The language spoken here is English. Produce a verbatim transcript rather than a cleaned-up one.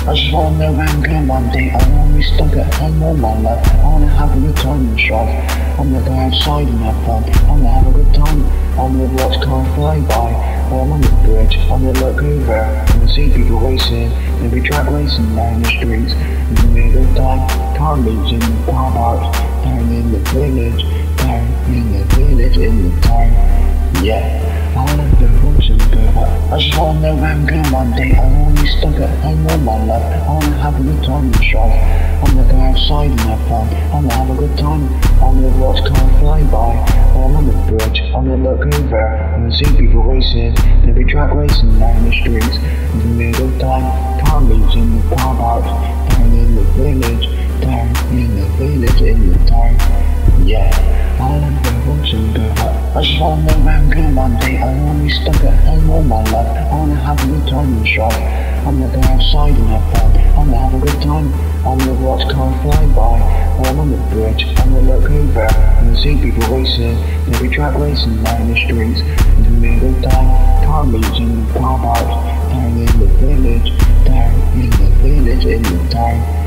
I just wanna know when good one day I wanna be stuck at home all my life. I wanna have a good time and strive. I'm gonna go outside and have fun. I'm gonna have a good time. I'm gonna watch cars fly by. While I'm on the bridge, I'm gonna look over and see people racing. There'll be track racing down the streets. It's gonna be a good time. Car meets in the car parks, down in the village, down in the village, in the town. Yeah. I wanna go home and go back. I just wanna know when good one day I wanna be stuck at home all my life. I wanna have a good time and strive. I'm gonna go outside and have fun. I'm gonna have a good time. I'm gonna watch cars fly by. While I'm on the bridge, I'm gonna look over and see people racing. There'll be track racing down the streets. It's gonna be a good time. Car meets in the car parks, down in the village, down in the village, in the town. Yeah. I wanna go home and go back. I just wanna know when good one day I wanna be stuck at home all my life. I wanna have a good time and strive. I'm gonna go outside and have fun. I'm gonna have a good time. I'm gonna watch cars fly by. While I'm on the bridge, I'm gonna look over and see people racing. There'll be track racing down the streets. It's gonna be a good time. Car meets in the car parks, down in the village, down in the village, in the town.